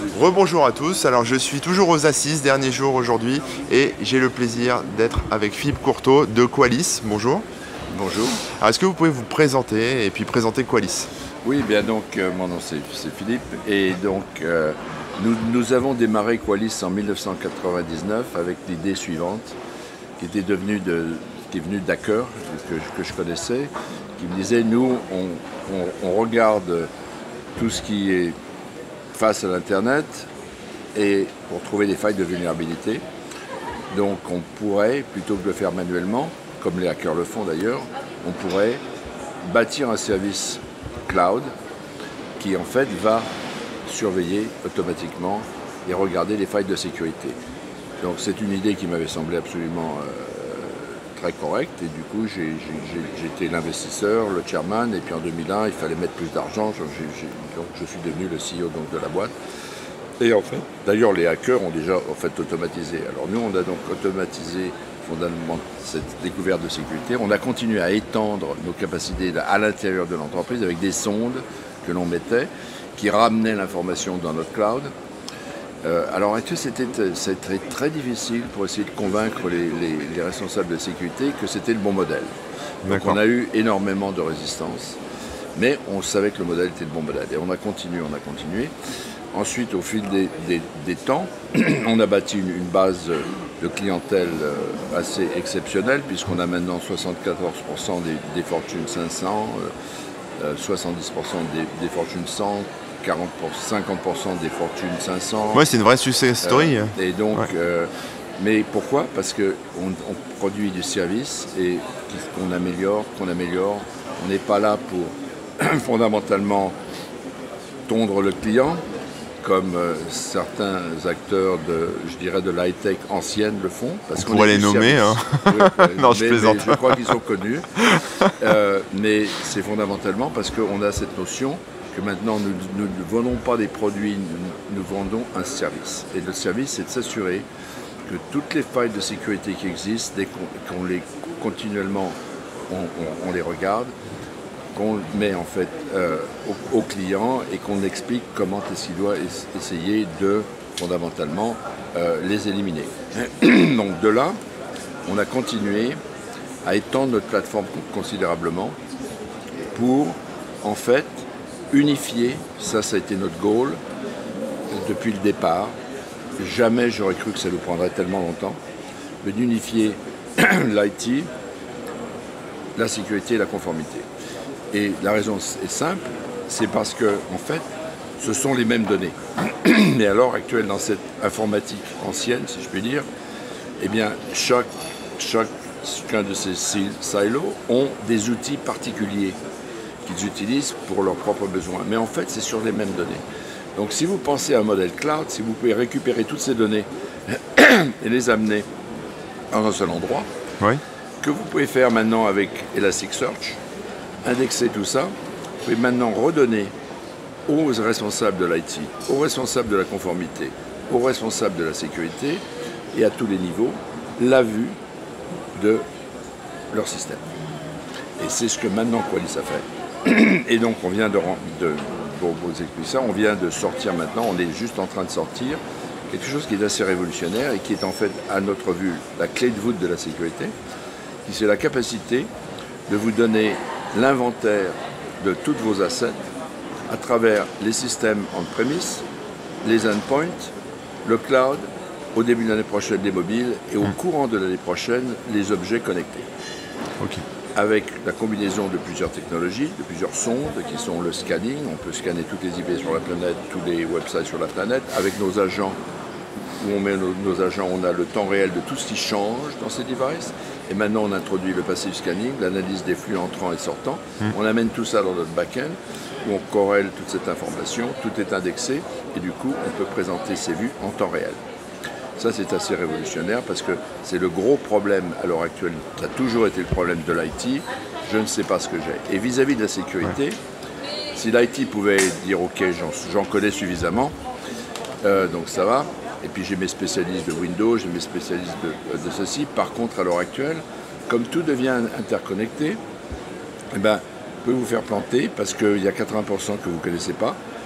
Rebonjour à tous, alors je suis toujours aux Assises, dernier jour aujourd'hui, et j'ai le plaisir d'être avec Philippe Courteau de Qualys. Bonjour. Bonjour. Alors est-ce que vous pouvez vous présenter et puis présenter Qualys? Oui, bien donc, mon nom c'est Philippe, et donc nous avons démarré Qualys en 1999 avec l'idée suivante, qui est venue d'hackers que je connaissais, qui me disait, nous, on regarde tout ce qui est face à l'Internet et pour trouver des failles de vulnérabilité. Donc on pourrait, plutôt que de le faire manuellement, comme les hackers le font d'ailleurs, on pourrait bâtir un service cloud qui en fait va surveiller automatiquement et regarder les failles de sécurité. Donc c'est une idée qui m'avait semblé absolument très correcte et du coup j'étais l'investisseur, le chairman, et puis en 2001 il fallait mettre plus d'argent, donc je suis devenu le CEO donc, de la boîte. Et en fait, d'ailleurs les hackers ont déjà en fait automatisé. Alors nous on a donc automatisé fondamentalement cette découverte de sécurité. On a continué à étendre nos capacités à l'intérieur de l'entreprise avec des sondes que l'on mettait, qui ramenaient l'information dans notre cloud. Alors c'était très difficile pour essayer de convaincre les responsables de sécurité que c'était le bon modèle. Donc on a eu énormément de résistance, mais on savait que le modèle était le bon modèle. Et on a continué. Ensuite, au fil des temps, on a bâti une base de clientèle assez exceptionnelle, puisqu'on a maintenant 74% des Fortune 500, 70% des Fortune 100, 50% des Fortune 500. Ouais, c'est une vraie success story. Et donc, mais pourquoi? Parce qu'on produit du service et qu'on améliore. On n'est pas là pour fondamentalement tondre le client, comme certains acteurs de l'high-tech ancienne le font. Parce qu'on pourrait les nommer. Hein. Non, je plaisante. Je crois qu'ils sont connus. Mais c'est fondamentalement parce qu'on a cette notion que maintenant nous ne vendons pas des produits, nous vendons un service. Et le service, c'est de s'assurer que toutes les failles de sécurité qui existent, dès qu'on les continuellement, on les regarde, qu'on met en fait au client et qu'on explique comment est-ce qu'il doit essayer de fondamentalement les éliminer. Donc de là, on a continué à étendre notre plateforme considérablement pour en fait unifier, ça a été notre goal depuis le départ. Jamais j'aurais cru que ça nous prendrait tellement longtemps, mais d'unifier l'IT, la sécurité et la conformité. Et la raison est simple, c'est parce que, en fait, ce sont les mêmes données. Mais à l'heure actuelle, dans cette informatique ancienne, si je puis dire, eh bien, chacun de ces silos ont des outils particuliers qu'ils utilisent pour leurs propres besoins. Mais en fait, c'est sur les mêmes données. Donc, si vous pensez à un modèle cloud, si vous pouvez récupérer toutes ces données et les amener dans un seul endroit, oui, que vous pouvez faire maintenant avec Elasticsearch, indexer tout ça, vous pouvez maintenant redonner aux responsables de l'IT, aux responsables de la conformité, aux responsables de la sécurité et à tous les niveaux, la vue de leur système. Et c'est ce que maintenant Qualys a fait. Et donc on vient pour vous expliquer ça, on vient de sortir maintenant, on est juste en train de sortir quelque chose qui est assez révolutionnaire et qui est en fait, à notre vue, la clé de voûte de la sécurité, qui c'est la capacité de vous donner l'inventaire de toutes vos assets à travers les systèmes on-premise, les endpoints, le cloud, au début de l'année prochaine les mobiles et au courant de l'année prochaine les objets connectés. Okay. Avec la combinaison de plusieurs technologies, de plusieurs sondes qui sont le scanning, on peut scanner toutes les IP sur la planète, tous les websites sur la planète, avec nos agents, où on met nos agents, on a le temps réel de tout ce qui change dans ces devices. Et maintenant, on introduit le passive scanning, l'analyse des flux entrants et sortants. On amène tout ça dans notre back-end, où on corrèle toute cette information, tout est indexé, et du coup, on peut présenter ces vues en temps réel. Ça, c'est assez révolutionnaire, parce que c'est le gros problème à l'heure actuelle, ça a toujours été le problème de l'IT, je ne sais pas ce que j'ai. Et vis-à-vis de la sécurité, si l'IT pouvait dire « ok, j'en connais suffisamment, donc ça va », et puis j'ai mes spécialistes de Windows, j'ai mes spécialistes de ceci. Par contre, à l'heure actuelle, comme tout devient interconnecté, eh ben, peut vous faire planter parce qu'il y a 80% que vous ne connaissez pas,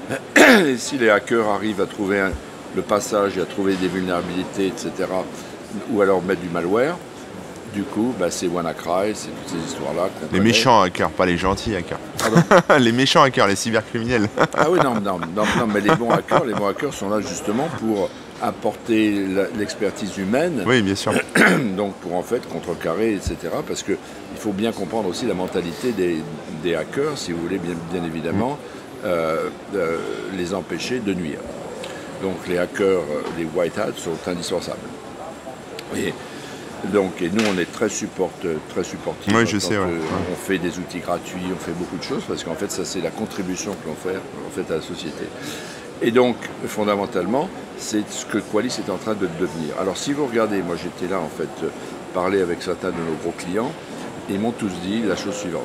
Et si les hackers arrivent à trouver le passage et à trouver des vulnérabilités, etc., ou alors mettre du malware, du coup, c'est WannaCry, c'est toutes ces histoires-là. Les méchants hackers, pas les gentils hackers. Les méchants hackers, les cybercriminels. Ah oui, non, mais les bons hackers sont là justement pour apporter l'expertise humaine. Oui, bien sûr. Donc pour en fait contrecarrer, etc. Parce qu'il faut bien comprendre aussi la mentalité des hackers, si vous voulez, bien évidemment, les empêcher de nuire. Donc les hackers, les white hats sont indispensables. Et nous, on est très supportifs. Oui, je sais. On fait des outils gratuits, on fait beaucoup de choses, parce qu'en fait, ça, c'est la contribution que l'on fait à la société. Et donc, fondamentalement, c'est ce que Qualys est en train de devenir. Alors, si vous regardez, moi, j'étais là, en fait, parler avec certains de nos gros clients, et ils m'ont tous dit la chose suivante.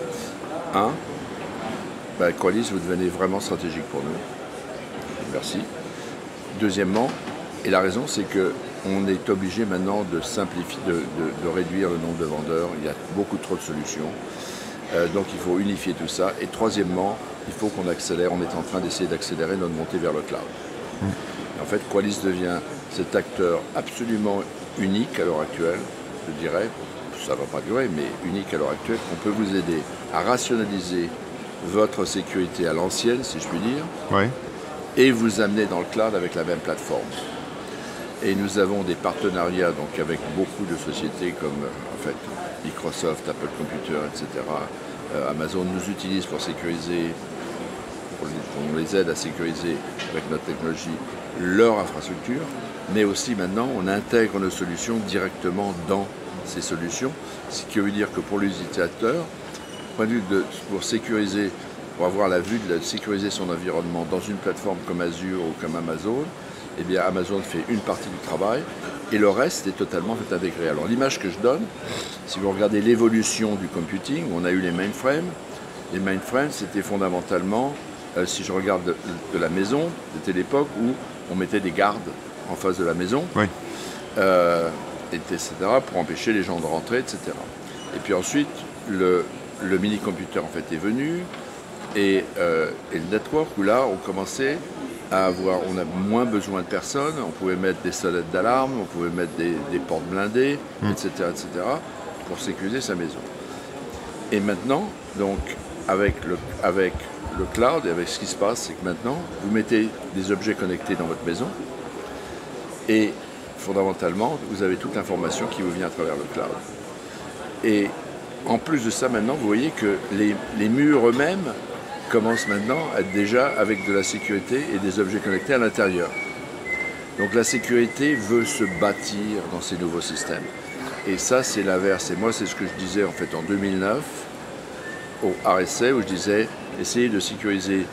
Qualys, vous devenez vraiment stratégique pour nous. Merci. Deuxièmement, et la raison, c'est qu'on est obligé maintenant de simplifier, de réduire le nombre de vendeurs. Il y a beaucoup trop de solutions. Donc il faut unifier tout ça. Et troisièmement, il faut qu'on accélère. On est en train d'essayer d'accélérer notre montée vers le cloud. Et en fait, Qualys devient cet acteur absolument unique à l'heure actuelle, je dirais. Ça ne va pas durer, mais unique à l'heure actuelle, qu'on peut vous aider à rationaliser votre sécurité à l'ancienne, si je puis dire. Oui. Et vous amener dans le cloud avec la même plateforme. Et nous avons des partenariats donc, avec beaucoup de sociétés comme en fait, Microsoft, Apple Computer, etc. Amazon nous utilise pour sécuriser, on les aide à sécuriser avec notre technologie leur infrastructure, mais aussi maintenant on intègre nos solutions directement dans ces solutions, ce qui veut dire que pour l'utilisateur, pour sécuriser, pour avoir la vue de sécuriser son environnement dans une plateforme comme Azure ou comme Amazon, eh bien Amazon fait une partie du travail et le reste est totalement intégré. Alors l'image que je donne, si vous regardez l'évolution du computing, on a eu les mainframes. Les mainframes, c'était fondamentalement, si je regarde de la maison, c'était l'époque où on mettait des gardes en face de la maison, oui. Etc., pour empêcher les gens de rentrer, etc. Et puis ensuite, le mini-computer en fait est venu et le network où là, on commençait on a moins besoin de personnes, on pouvait mettre des sonnettes d'alarme, on pouvait mettre des portes blindées, etc., pour sécuriser sa maison. Et maintenant, donc, avec le cloud et avec ce qui se passe, c'est que maintenant, vous mettez des objets connectés dans votre maison et fondamentalement, vous avez toute l'information qui vous vient à travers le cloud. Et en plus de ça, maintenant, vous voyez que les murs eux-mêmes commence maintenant à être déjà avec de la sécurité et des objets connectés à l'intérieur. Donc la sécurité veut se bâtir dans ces nouveaux systèmes. Et ça, c'est l'inverse. Et moi, c'est ce que je disais en fait en 2009 au RSA, où je disais, essayez de sécuriser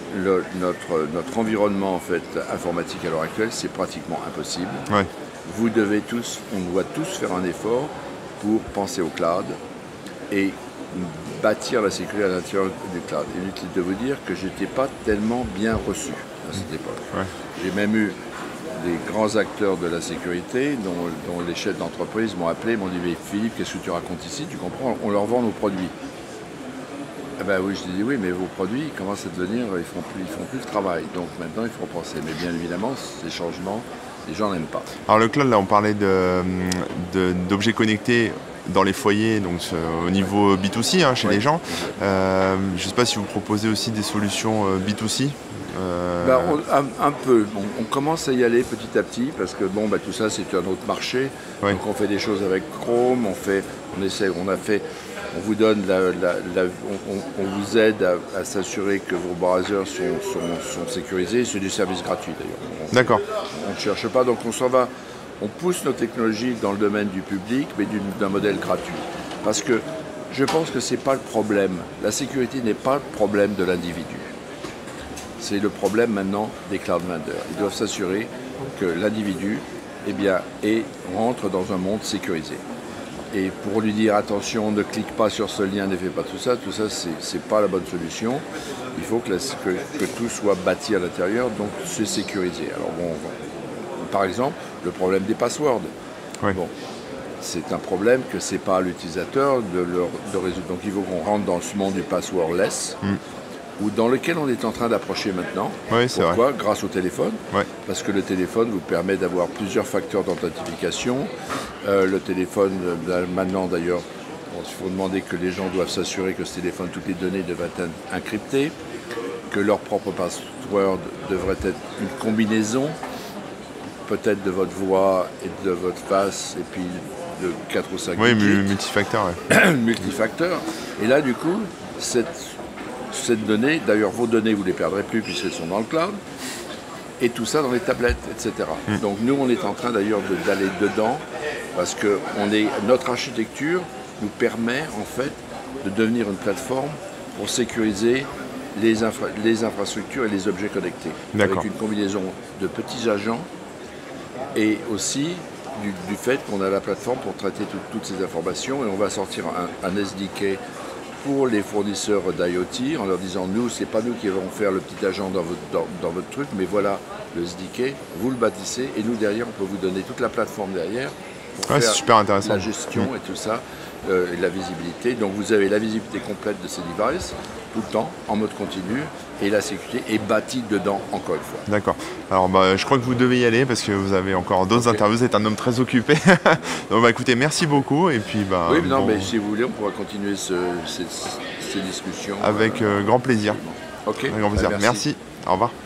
notre environnement en fait, informatique à l'heure actuelle, c'est pratiquement impossible. Ouais. On doit tous faire un effort pour penser au cloud et bâtir la sécurité à l'intérieur du cloud. Inutile de vous dire que je n'étais pas tellement bien reçu à cette époque. Ouais. J'ai même eu des grands acteurs de la sécurité dont les chefs d'entreprise m'ont appelé, m'ont dit mais Philippe, qu'est-ce que tu racontes ici? Tu comprends, on leur vend nos produits. Eh ben oui, je dis oui, mais vos produits commencent à devenir, ils font plus de travail. Donc maintenant, il faut penser. Mais bien évidemment, ces changements, les gens n'aiment pas. Alors le cloud, là, on parlait d'objets connectés dans les foyers, donc au niveau B2C, chez les gens. Je ne sais pas si vous proposez aussi des solutions B2C. Un peu. On commence à y aller petit à petit parce que tout ça c'est un autre marché. Oui. Donc on fait des choses avec Chrome, on vous donne on vous aide à s'assurer que vos browsers sont sécurisés. C'est du service gratuit d'ailleurs. D'accord. On ne cherche pas, donc on s'en va. On pousse nos technologies dans le domaine du public, mais d'un modèle gratuit. Parce que je pense que ce n'est pas le problème. La sécurité n'est pas le problème de l'individu. C'est le problème maintenant des cloud vendors. Ils doivent s'assurer que l'individu rentre dans un monde sécurisé. Et pour lui dire attention, ne clique pas sur ce lien, ne fais pas tout ça, c'est pas la bonne solution. Il faut que tout soit bâti à l'intérieur, donc c'est sécurisé. Alors par exemple, le problème des passwords. Oui. C'est un problème que c'est pas à l'utilisateur de résoudre. Donc il faut qu'on rentre dans ce monde du passwordless. dans lequel on est en train d'approcher maintenant. Oui, c'est Pourquoi? vrai. Grâce au téléphone. Ouais. Parce que le téléphone vous permet d'avoir plusieurs facteurs d'authentification. Le téléphone, maintenant d'ailleurs, il faut demander que les gens doivent s'assurer que ce téléphone, toutes les données devraient être encryptées, que leur propre password devrait être une combinaison, peut-être de votre voix et de votre face, et puis de 4 ou 5 Oui, digits. multifacteur. Ouais. Multifacteur. Et là, du coup, cette donnée, d'ailleurs, vos données, vous ne les perdrez plus puisqu'elles sont dans le cloud, et tout ça dans les tablettes, etc. Donc nous, on est en train d'ailleurs d'aller dedans, parce que notre architecture nous permet, en fait, de devenir une plateforme pour sécuriser les infrastructures et les objets connectés. Avec une combinaison de petits agents et aussi du fait qu'on a la plateforme pour traiter toutes ces informations, et on va sortir un SDK pour les fournisseurs d'IoT en leur disant nous, c'est pas nous qui allons faire le petit agent dans votre truc, mais voilà le SDK, vous le bâtissez et nous derrière on peut vous donner toute la plateforme derrière pour faire super intéressant. La gestion et tout ça, et la visibilité. Donc vous avez la visibilité complète de ces devices tout le temps en mode continu, et la sécurité est bâtie dedans encore une fois. D'accord. Alors je crois que vous devez y aller parce que vous avez encore d'autres interviews, vous êtes un homme très occupé. Donc écoutez, merci beaucoup et puis oui, mais non, mais si vous voulez on pourra continuer ces discussions avec grand plaisir. Ok. Avec grand plaisir. Merci. Au revoir.